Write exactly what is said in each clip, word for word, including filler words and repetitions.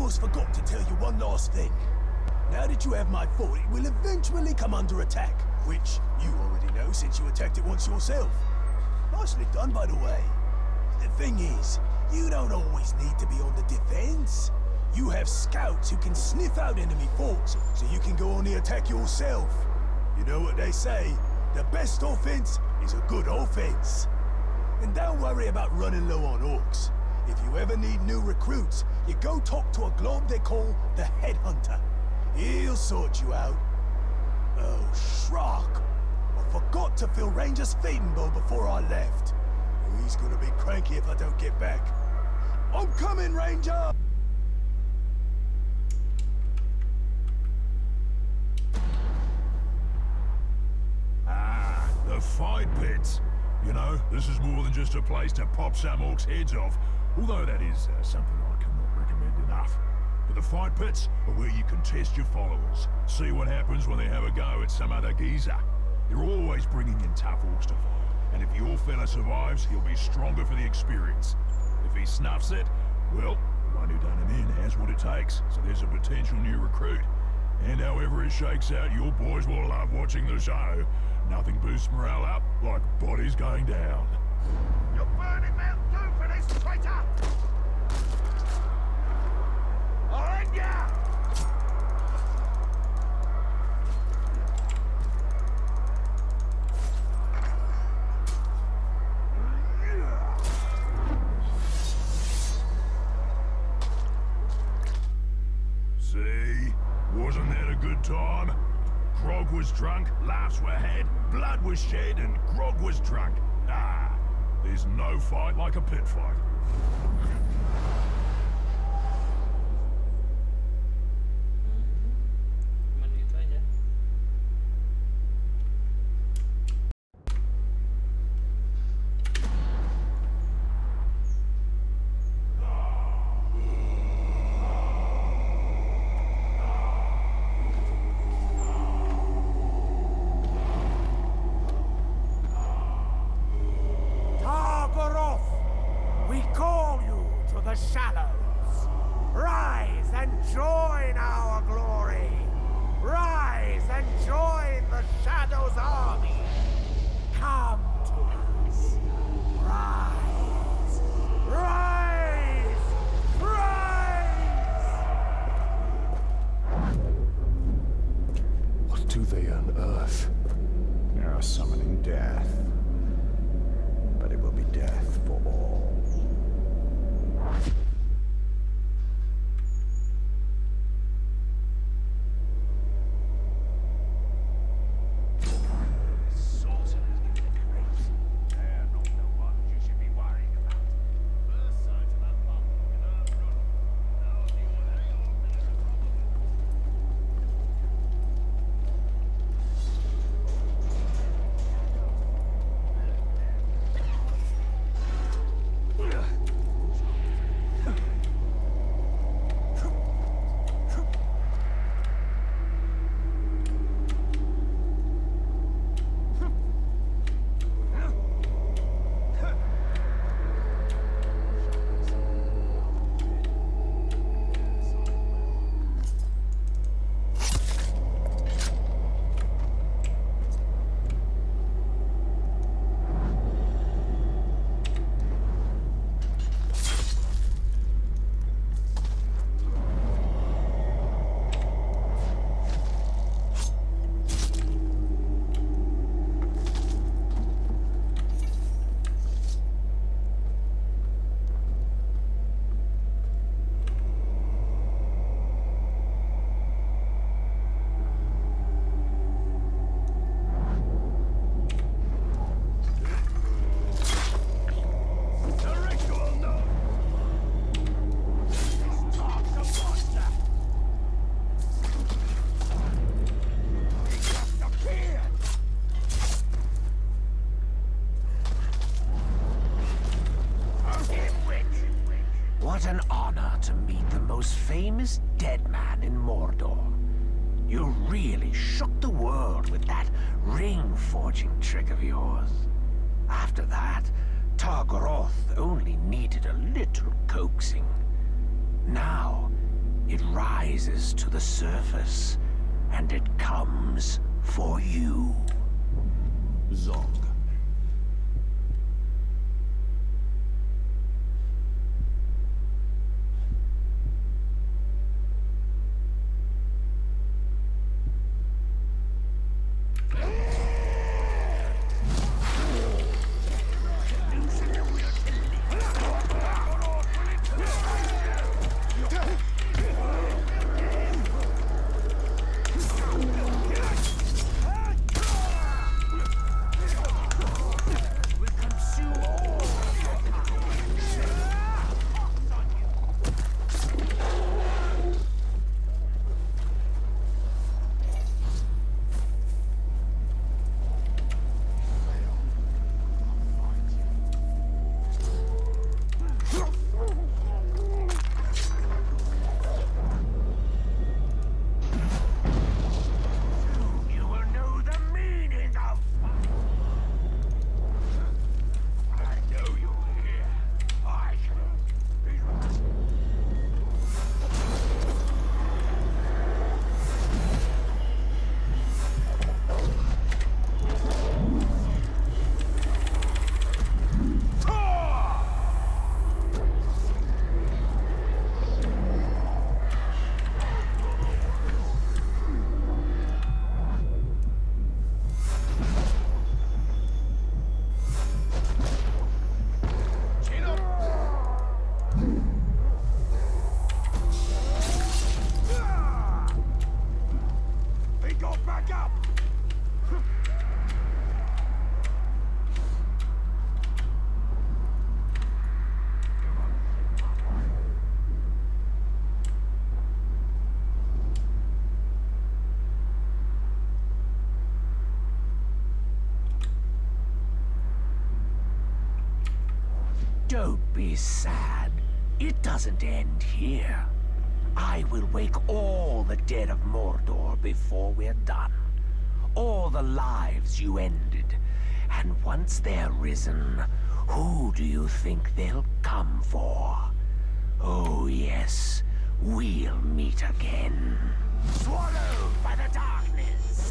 almost forgot to tell you one last thing. Now that you have my fort, it will eventually come under attack, which you already know since you attacked it once yourself. Nicely done, by the way. The thing is, you don't always need to be on the defense. You have scouts who can sniff out enemy forts, so you can go on the attack yourself. You know what they say, the best offense is a good offense. And don't worry about running low on orcs. If you ever need new recruits, you go talk to a glob they call the Headhunter. He'll sort you out. Oh, Shrock. I forgot to fill Ranger's feeding bowl before I left. Oh, he's gonna be cranky if I don't get back. I'm coming, Ranger! Ah, the fight pits. You know, this is more than just a place to pop some orcs' heads off. Although that is uh, something I cannot recommend enough. But the fight pits are where you can test your followers. See what happens when they have a go at some other geezer. They're always bringing in tough orcs to fight. And if your fella survives, he'll be stronger for the experience. If he snuffs it, well, the one who done him in has what it takes. So there's a potential new recruit. And however it shakes out, your boys will love watching the show. Nothing boosts morale up like bodies going down. You're burning Mount Doom for this, traitor! On ya! See? Wasn't that a good time? Grog was drunk, laughs were had, blood was shed, and Grog was drunk. Ah, there's no fight like a pit fight. What an honor to meet the most famous dead man in Mordor. You really shook the world with that ring-forging trick of yours. After that, Targaroth only needed a little coaxing. Now, It rises to the surface, and it comes for you. Zong. Don't be sad. It doesn't end here. I will wake all the dead of Mordor before we're done. All the lives you ended. And once they're risen, who do you think they'll come for? Oh yes, we'll meet again. Swallowed by the darkness!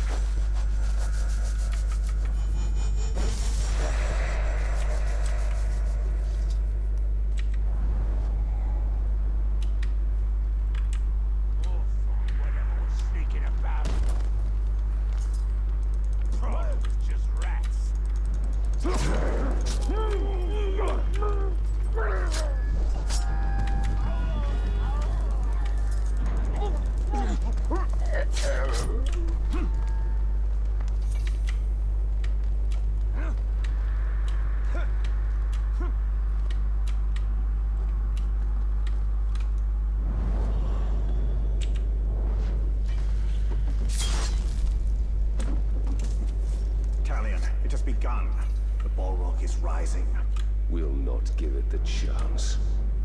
It has begun. The Balrog is rising. We'll not give it the chance.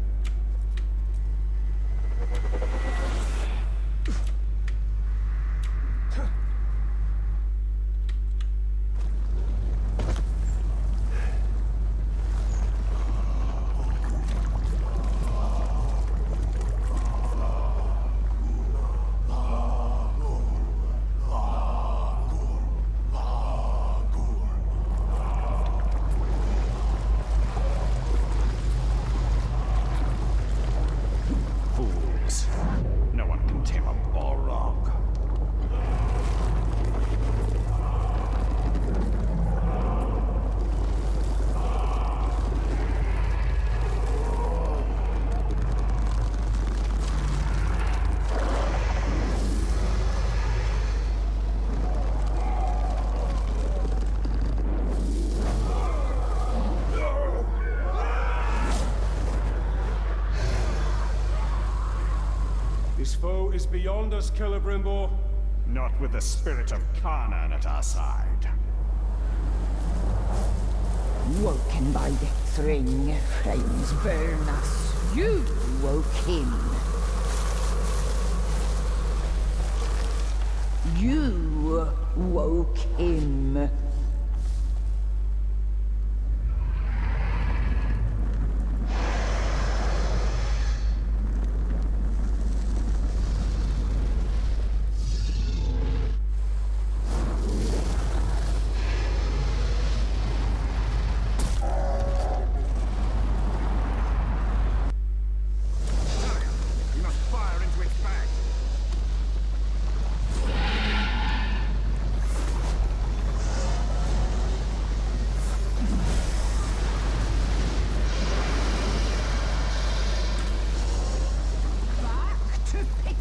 No one can tame a Balrog. This foe is beyond us, Celebrimbor. Not with the spirit of Kanan at our side. Woken by the Thring, flames burn us. You woke him. You woke him.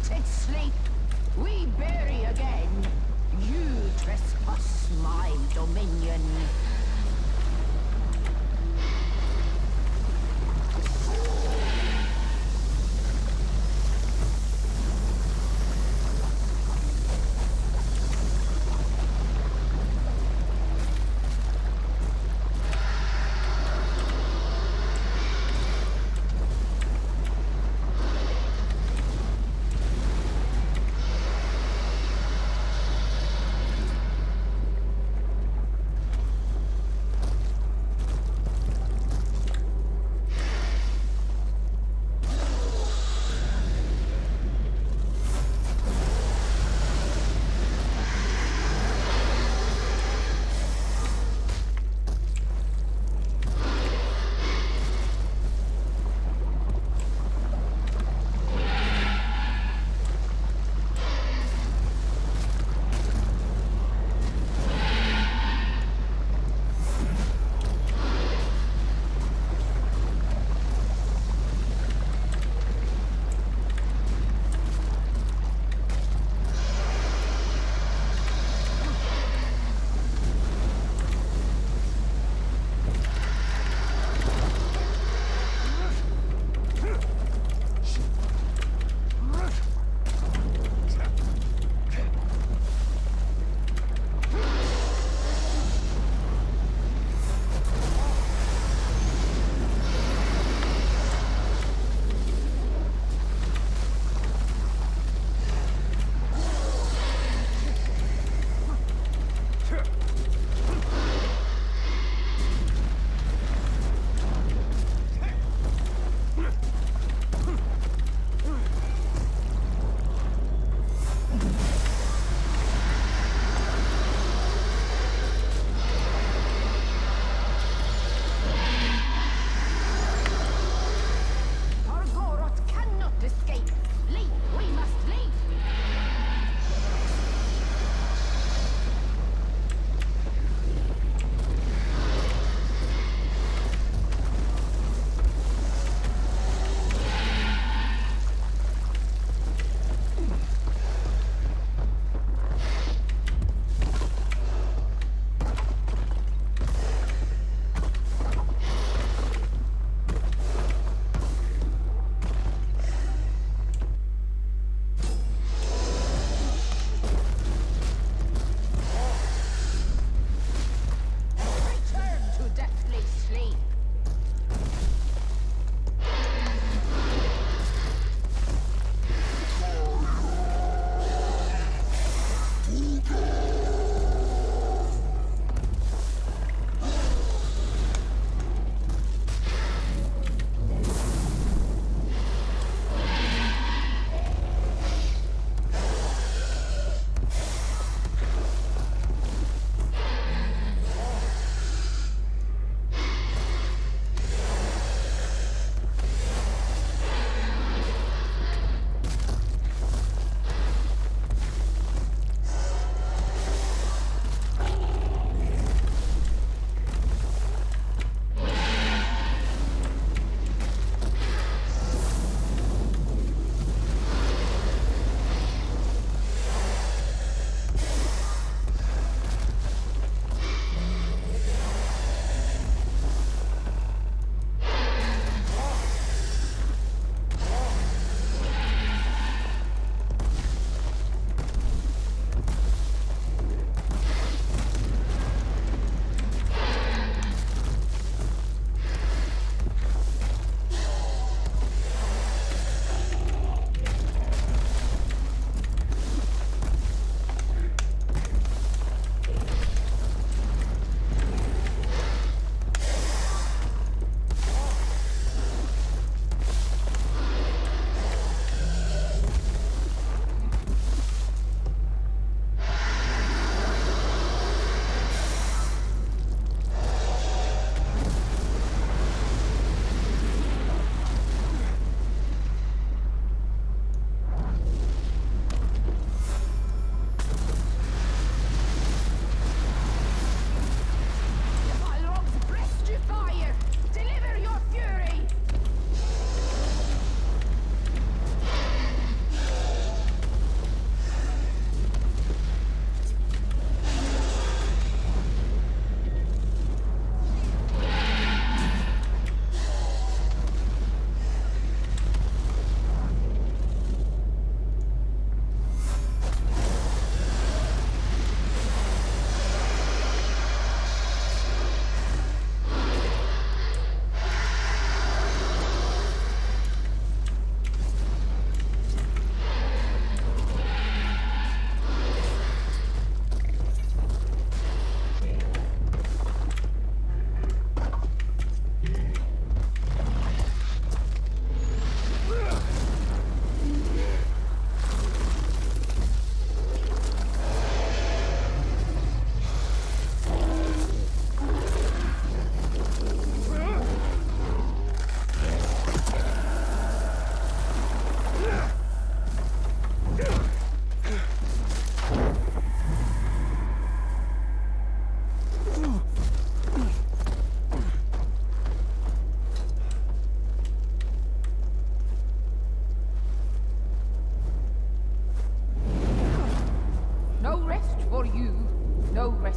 rotted sleep. We bury again. You trespass my dominion.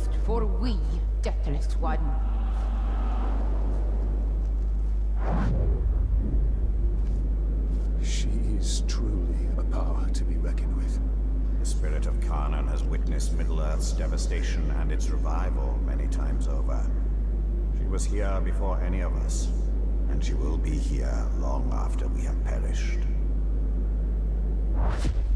rest for we, Deathless One. She is truly a power to be reckoned with. The spirit of Kanan has witnessed Middle-earth's devastation and its revival many times over. She was here before any of us, and she will be here long after we have perished.